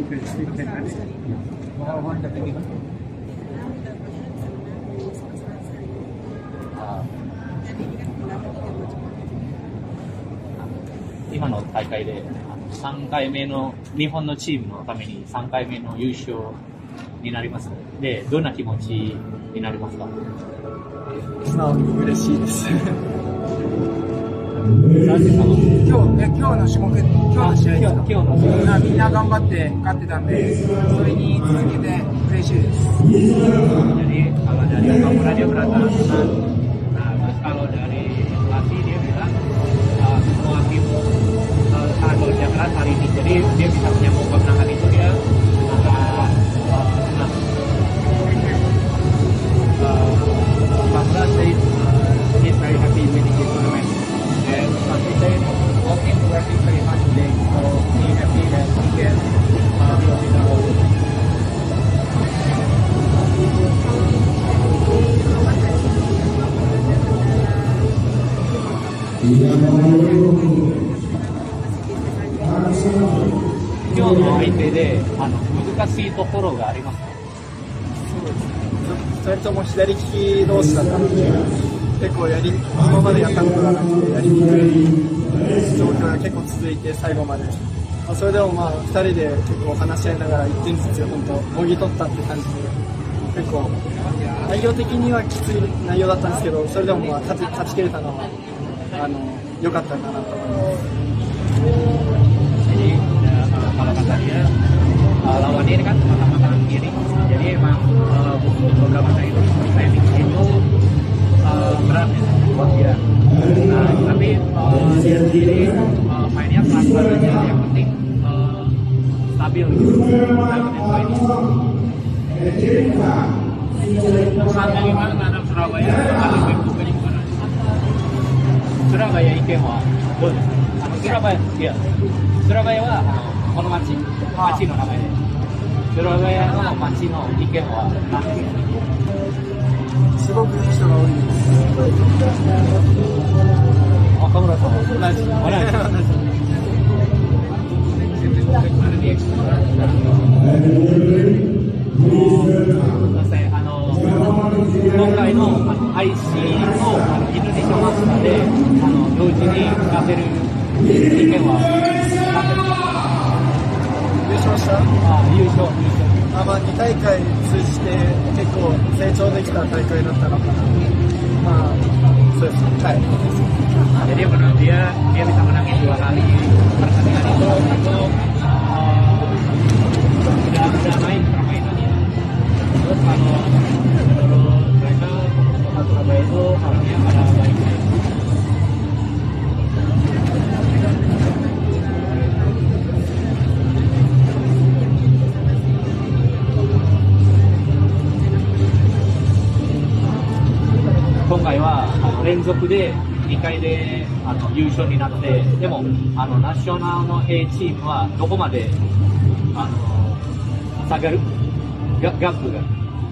今の大会で3回目の日本のチームのために3回目の優勝になります。で、どんな気持ちになりますか？ 素直に嬉しいです。 今日の種目、今日の試合ですか？みんな頑張って勝ってたんで、それに続けて嬉しいです。 Jadi kalau dari Kapolda dia berkata senang. Nah, terus kalau dari pelatih dia bilang semua tim sangat bekerja keras hari ini. Jadi dia bisa menyambung kemenangan itu dia agak senang. Kapolda said he's very happy winning this tournament. And Pelatih said working very hard today. So he's happy that he can be a winner of it. 今日の相手で難しいところがありますか？ 2人とも左利き同士だったので、結構今までやったことがなくてやりにくい状況が結構続いて最後まで、それでも2人で結構話し合いながら1点ずつ本当もぎ取ったって感じで、結構内容的にはきつい内容だったんですけど、それでも勝ち切れたのは良かったかなと思います。 Jadi kalau kata dia lawannya ini kan sama-sama kanan kiri, jadi emang beberapa kali itu training itu berat ya buat dia. Nah, tapi dia sendiri mainnya pelan-pelan aja, yang penting stabil gitu. Sama gimana terhadap Surabaya? Surabaya 意見はどうですか？Surabaya はこの町の名前で、Surabaya の町の意見は何ですか？ すごくいい人が多いです。 岡村さんも同じ。 今回のIC のインドネシャマスターで同時に勝てる意見は何ですか？ 優勝した？ 優勝。 2大会通じて結構成長できた大会だったのかな。そうですね。はい。 Jadi menurut dia bisa menangin 2 kali pertandingan itu udah main permainannya. Terus kalau menurut mereka Surabaya itu orangnya pada baik-baik.今回は連続で2回で優勝になって、でもナショナルの A チームはどこまで下がる？ガップが。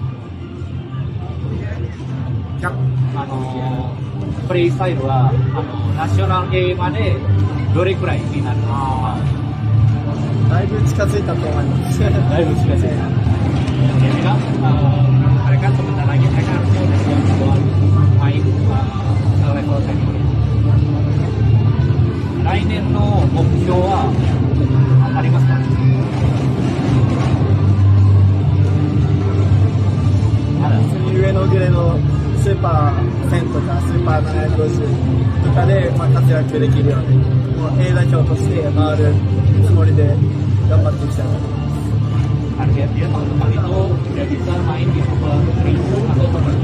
プレイスタイルはナショナル A までどれくらいになるのか。 だいぶ近づいたと思います。 だいぶ近づいた。mereka sebentar lagi mereka harusnya udah siap buat main ke level senior. 来年の目標はありますか？ 上のグレードスーパー1000とかスーパー750とかで活躍できるように、もう A 代表として回るつもりで頑張っていきたいと思います。 Target dia tahun depan itu udah bisa main di Super 1000 atau Super